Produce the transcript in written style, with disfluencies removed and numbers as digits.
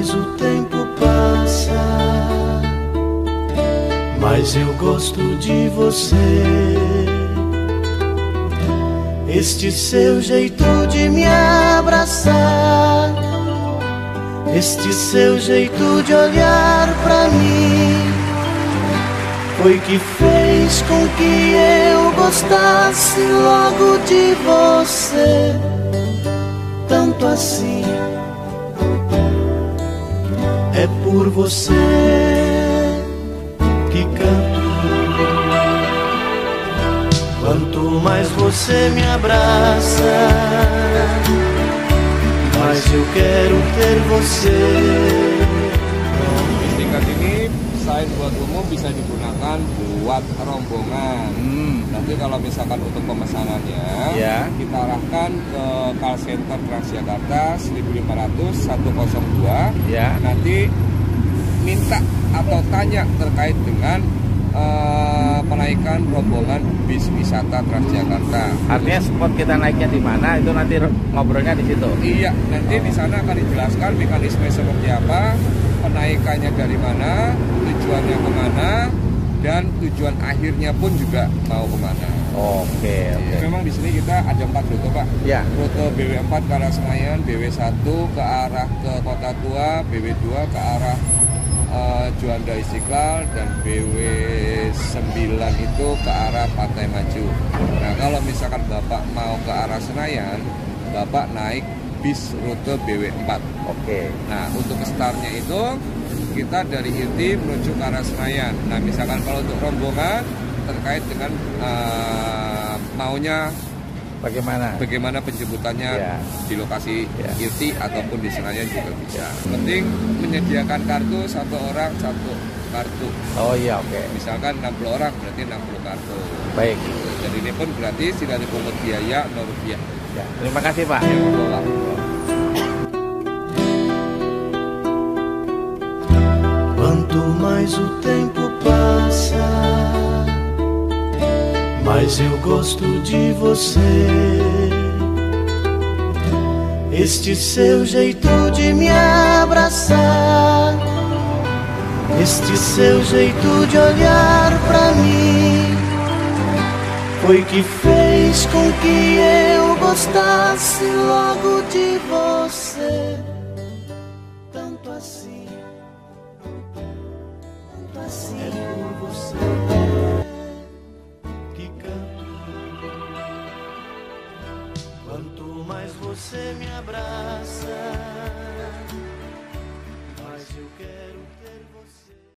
mais o tempo passa, mais eu gosto de você. Este seu jeito de me abraçar, este seu jeito de olhar pra mim, foi que fez com que eu gostasse logo de você. Tanto assim, é por você que canto. Quanto mais você me abraça, mais eu quero ter você. Tingkat ini selain buat umum bisa digunakan buat rombongan. Nanti kalau misalkan untuk pemesanannya, kita arahkan ke call center Transjakarta 1500 102. Nanti minta atau tanya terkait dengan penaikan rombongan bis wisata Transjakarta. Artinya spot kita naiknya di mana, itu nanti ngobrolnya di situ. Iya, nanti di sana akan dijelaskan mekanisme seperti apa, penaikannya dari mana, tujuannya kemana, dan tujuan akhirnya pun juga mau kemana. Oke. Memang di sini kita ada 4 rute, Pak. Ya. Rute BW4 ke arah Senayan, BW1 ke arah ke Kota Tua, BW2 ke arah Juanda Istiqlal, dan BW9 itu ke arah Pantai Maju. Nah, kalau misalkan Bapak mau ke arah Senayan, Bapak naik bis rute BW4. Oke. Nah, untuk startnya itu kita dari Irti menuju ke arah Senayan. Nah, misalkan kalau untuk rombongan terkait dengan maunya bagaimana penjemputannya di lokasi Irti ataupun di Senayan juga bisa. Penting menyediakan kartu, satu orang satu kartu. Oh iya, oke. Misalkan 60 orang berarti 60 kartu. Baik. Jadi ini pun gratis, tidak dipungut biaya Rp0. Ya, terima kasih, Pak. Quanto mais o tempo passa, mais eu gosto de você. Este seu jeito de me abraçar, este seu jeito de olhar pra mim, foi que fez com que eu gostasse logo de você. Tanto assim, é por você que canto. Quanto mais você me abraça,